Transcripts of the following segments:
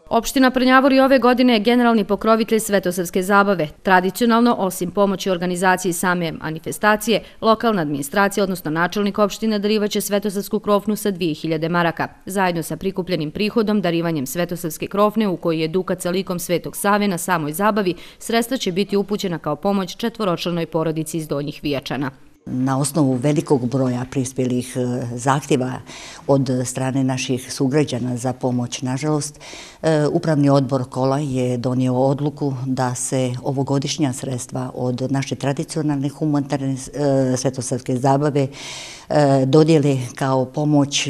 Opština Prnjavor i ove godine je generalni pokrovitelj svetosavske zabave. Tradicionalno, osim pomoći organizaciji same manifestacije, lokalna administracija, odnosno načelnik opštine, darivaće svetosavsku krofnu sa 2000 maraka. Zajedno sa prikupljenim prihodom, darivanjem svetosavske krofne, u kojoj je dukat sa likom Svetog Save na samoj zabavi, sredstva će biti upućena kao pomoć četvoročlanoj porodici iz Donjih Vijačana. Na osnovu velikog broja prispjelih zahtjeva od strane naših sugrađana za pomoć, nažalost, Upravni odbor Kola je donio odluku da se ovogodišnja sredstva od naše tradicionalne humanitarne svetosavske zabave dodijele kao pomoć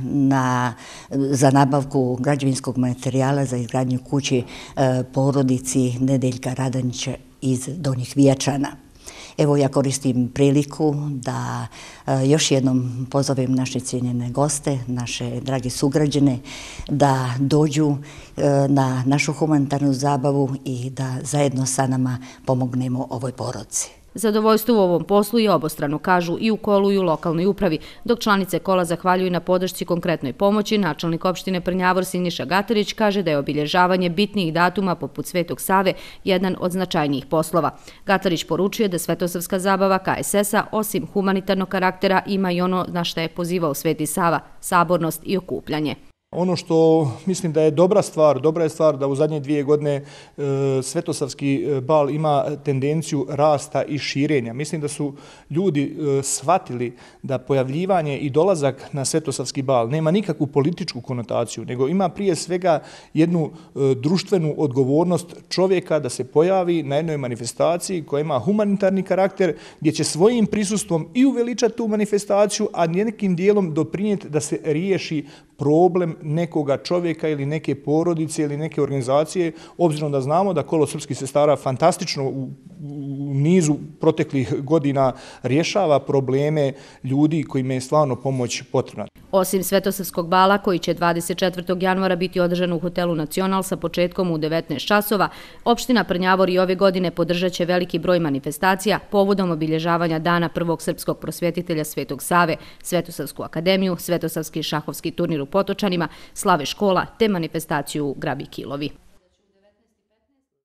za nabavku građevinskog materijala za izgradnju kući porodici Nedeljka Radanića iz Donjih Vijačana. Evo, ja koristim priliku da još jednom pozovem naše cijenjene goste, naše drage sugrađane, da dođu na našu humanitarnu zabavu i da zajedno sa nama pomognemo ovoj porodici. Zadovoljstvo u ovom poslu je obostrano, kažu i u Kolu i u lokalnoj upravi, dok članice Kola zahvaljuju na podršci konkretnoj pomoći. Načelnik opštine Prnjavor Siniša Gatarić kaže da je obilježavanje bitnijih datuma poput Svetog Save jedan od značajnijih poslova. Gatarić poručuje da svetosavska zabava KSS-a osim humanitarnog karaktera ima i ono na što je pozivao Sveti Sava, sabornost i okupljanje. Ono što mislim da je dobra je stvar da u zadnje 2 godine svetosavski bal ima tendenciju rasta i širenja. Mislim da su ljudi shvatili da pojavljivanje i dolazak na svetosavski bal nema nikakvu političku konotaciju, nego ima prije svega jednu društvenu odgovornost čovjeka da se pojavi na jednoj manifestaciji koja ima humanitarni karakter, gdje će svojim prisustvom i uveličati tu manifestaciju, a nekim dijelom doprinijeti da se riješi problem nekoga čovjeka ili neke porodice ili neke organizacije, obzirom da znamo da Kolo srpskih sestara fantastično u nizu proteklih godina rješava probleme ljudi kojima je stvarno pomoć potrebna. Osim svetosavskog bala, koji će 24. januara biti održan u hotelu Nacional sa početkom u 19 časova, opština Prnjavor i ove godine podržat će veliki broj manifestacija povodom obilježavanja dana prvog srpskog prosvjetitelja Svetog Save, Svetosavsku akademiju, Svetosavski šahovski turnir u Potočanima, slave škola te manifestaciju u Grabi Kilovi.